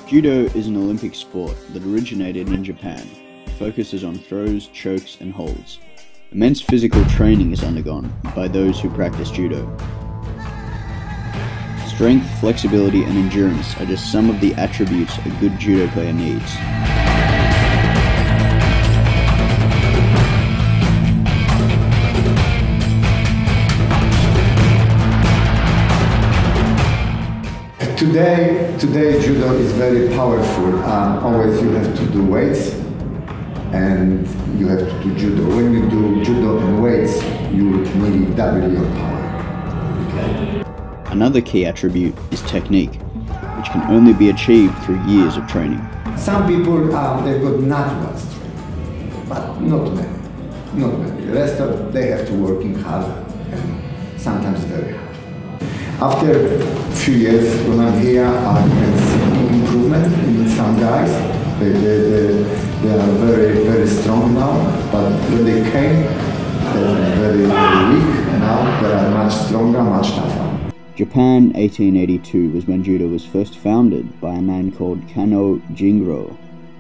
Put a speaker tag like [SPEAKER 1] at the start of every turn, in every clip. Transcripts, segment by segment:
[SPEAKER 1] Judo is an Olympic sport that originated in Japan. It focuses on throws, chokes, and holds. Immense physical training is undergone by those who practice judo. Strength, flexibility, and endurance are just some of the attributes a good judo player needs.
[SPEAKER 2] Today judo is very powerful. Always you have to do weights and you have to do judo. When you do judo and weights, you nearly double your power. Okay.
[SPEAKER 1] Another key attribute is technique, which can only be achieved through years of training.
[SPEAKER 2] Some people they've got natural strength, but not many. Not many. The rest of they have to work in hard and sometimes very hard. After a few years when I'm here, I can see improvement in some guys. They are very strong now, but when they came, they were very weak, and now they are much stronger, much tougher.
[SPEAKER 1] Japan 1882 was when judo was first founded by a man called Kano Jingro.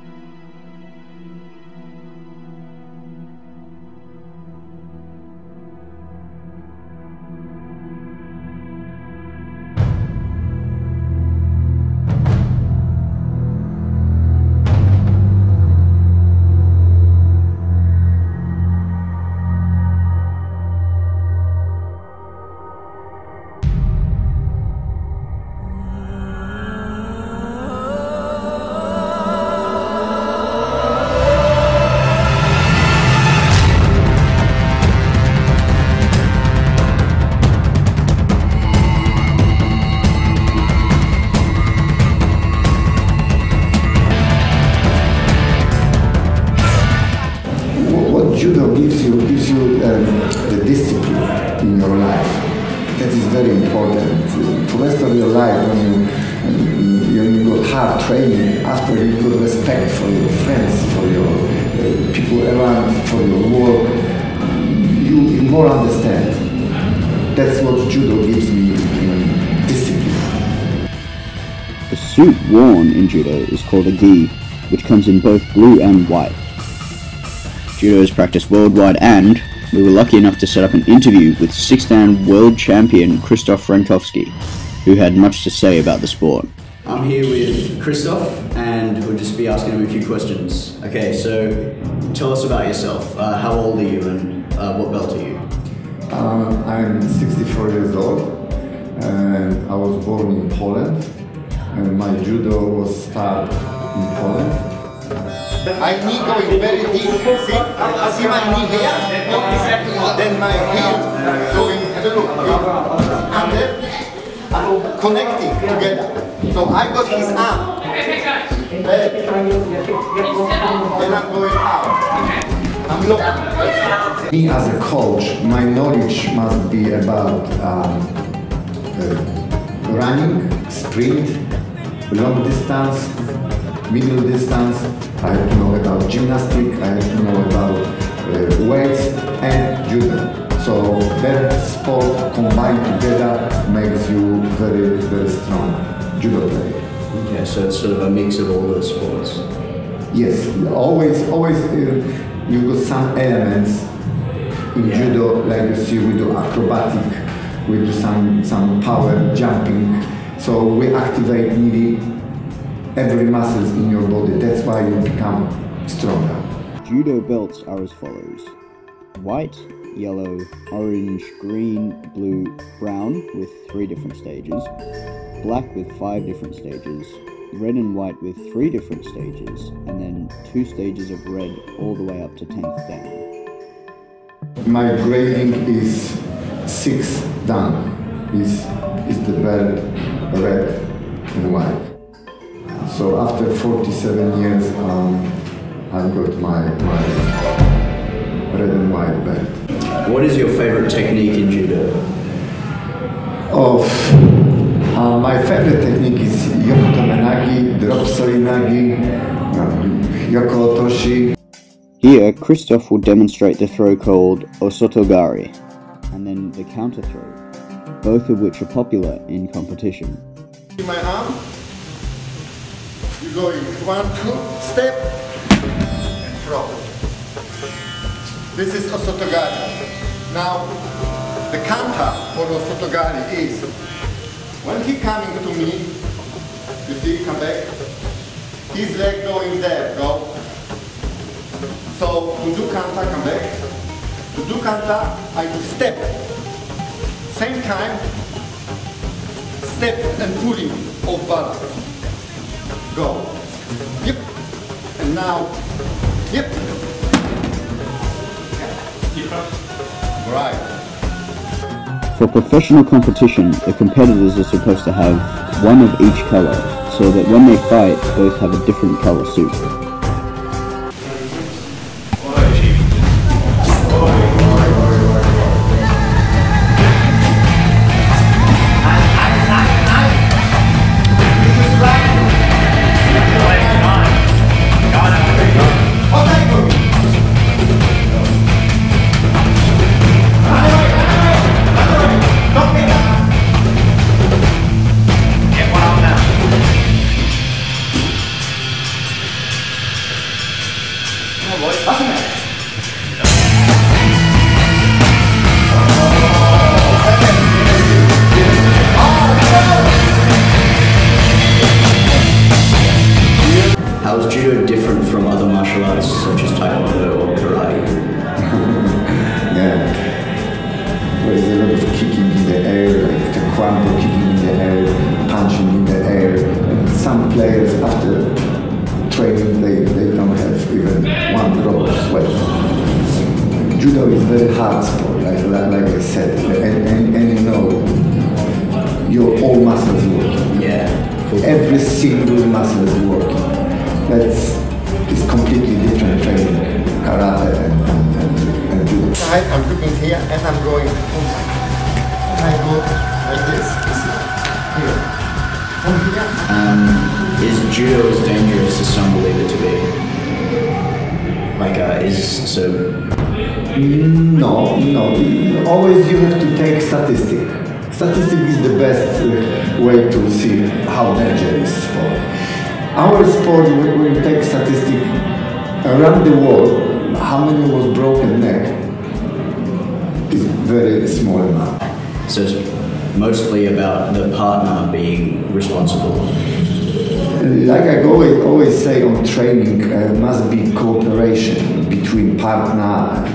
[SPEAKER 2] Judo gives you the discipline in your life. That is very important. For the rest of your life, when you got hard training, after you got respect for your friends, for your people around, for your work, you more understand. That's what judo gives me, discipline.
[SPEAKER 1] The suit worn in judo is called a gi, which comes in both blue and white. Judo is practiced worldwide, and we were lucky enough to set up an interview with 6-Dan World Champion Kristof Frankowski, who had much to say about the sport. I'm here with Kristof, and we'll just be asking him a few questions. Okay, so tell us about yourself. How old are you, and what belt are you?
[SPEAKER 2] I'm 64 years old, and I was born in Poland, and my judo was started in Poland. My knee going very deep, see my knee here? Then my heel going, under, connecting together. So I got his arm, then I'm going out. I'm looking. Me as a coach, my knowledge must be about running, sprint, long distance, middle distance. I have to know about gymnastics, I have to know about weights and judo. So that sport combined together makes you very strong judo player.
[SPEAKER 1] Okay, so it's sort of a mix of all those sports.
[SPEAKER 2] Yes, always you got some elements in judo, like you see we do acrobatic, we do some power jumping. So we activate nearly every muscle in your body. That's why you become stronger.
[SPEAKER 1] Judo belts are as follows: white, yellow, orange, green, blue, brown with 3 different stages, black with 5 different stages, red and white with 3 different stages, and then 2 stages of red all the way up to 10th Dan.
[SPEAKER 2] My grading is 6 Dan. Is the belt red and white. So after 47 years, I've got my red and white belt.
[SPEAKER 1] What is your favorite technique in judo?
[SPEAKER 2] My favorite technique is Yoko Tomenagi, Drop Sorinagi, Yoko Otoshi.
[SPEAKER 1] Here, Kristof will demonstrate the throw called Osotogari, and then the counter throw, both of which are popular in competition.
[SPEAKER 2] My arm, You're going 1, 2, step, and throw. This is Osotogari. Now, the kanta for Osotogari is, when he coming to me, you see, come back, his leg going there, go. So, to do kanta, come back. To do kanta, I do step. Same time, step and pulling off balance. Go. Yep. And now, yep. Right.
[SPEAKER 1] For professional competition, the competitors are supposed to have one of each color, so that when they fight, both have a different color suit.
[SPEAKER 3] How is judo different from other martial arts such as taekwondo or karate?
[SPEAKER 2] Yeah, there is a lot of kicking in the air, like taekwondo, kicking in the air, punching in the air. And some players after training, they don't have even one drop of sweat. So, judo is very hard sport, like I said, and you know, your all muscles working.
[SPEAKER 3] Yeah.
[SPEAKER 2] Every single muscle is working. It's completely different training, karate and judo. I'm looking here and I'm going, and I go like this, here. From here.
[SPEAKER 3] Is judo as dangerous as some believe it to be? Like, is so?
[SPEAKER 2] No. Always you have to take statistic. Statistic is the best way to see how dangerous sport. Our sport, when we take statistic around the world, how many was broken neck is very small amount.
[SPEAKER 3] So it's mostly about the partner being responsible.
[SPEAKER 2] Like I always say on training, must be cooperation between partner.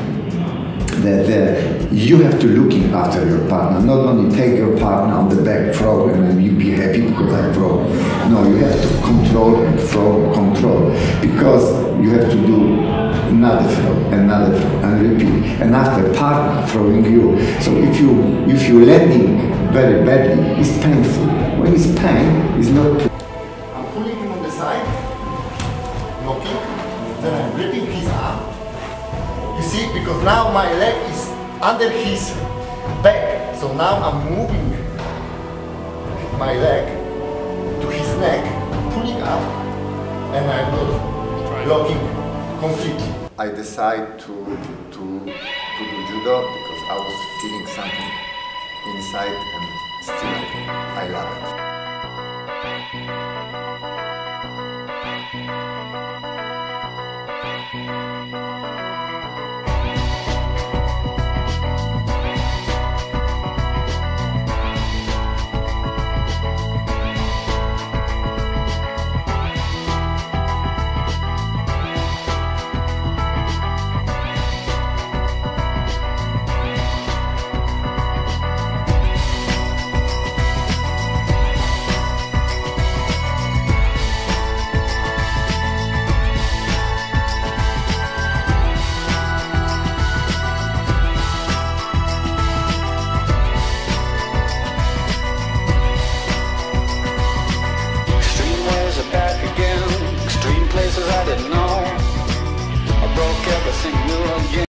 [SPEAKER 2] You have to look after your partner, not only take your partner on the back, throw, and then you be happy because I throw. No, you have to control and control, because you have to do another throw, and repeat. And after partner throwing you, so if you landing very badly, it's painful. When it's pain, it's not. I'm pulling him on the side, knocking, then I'm gripping his arm. You see, because now my leg is under his back, so now I'm moving my leg to his neck, pulling up, and I'm not blocking completely. I decided to do judo because I was feeling something inside, and still I love it.